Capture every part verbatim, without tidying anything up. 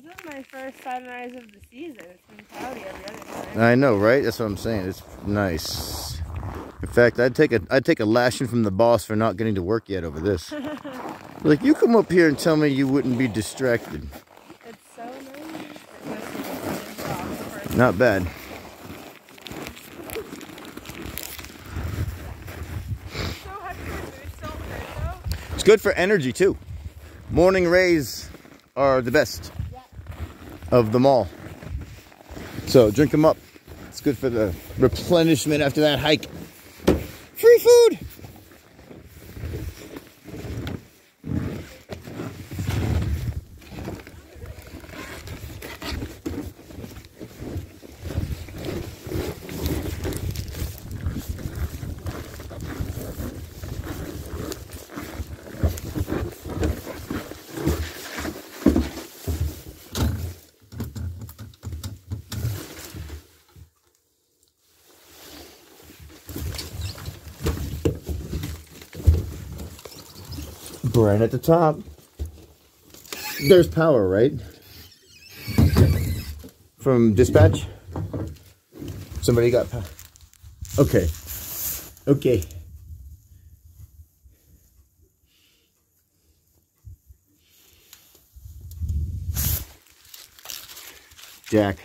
This is my first sunrise of the season. It's been cloudy every other time. I know, right? That's what I'm saying. It's nice. In fact, I'd take a I'd take a lashing from the boss for not getting to work yet over this. Like, you come up here and tell me you wouldn't be distracted. It's so nice. Not bad. It's good for energy too. Morning rays are the best of them all. So drink them up. It's good for the replenishment after that hike. Free food. Right at the top. There's power, right? From dispatch? Somebody got power. Okay. Okay. Jack.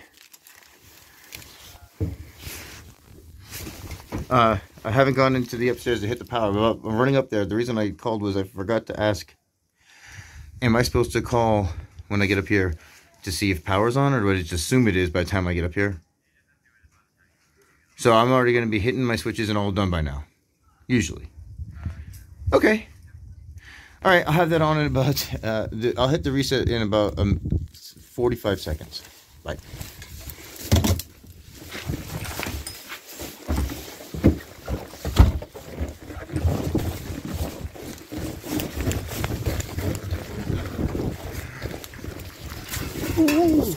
Uh, I haven't gone into the upstairs to hit the power. I'm running up there. The reason I called was I forgot to ask, am I supposed to call when I get up here to see if power's on, or do I just assume it is by the time I get up here? So I'm already going to be hitting my switches and all done by now. Usually. Okay. All right, I'll have that on in about, uh, the, I'll hit the reset in about um, forty-five seconds. Bye. Ooh.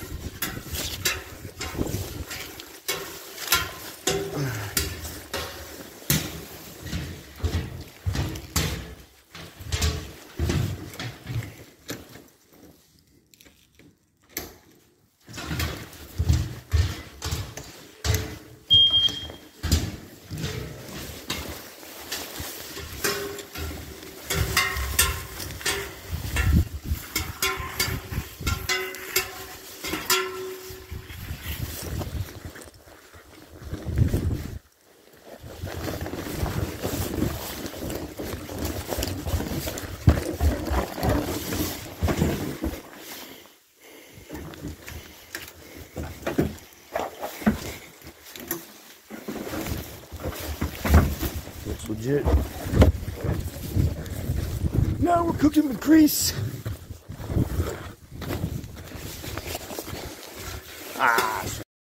Legit. Now we're cooking with grease. Ah.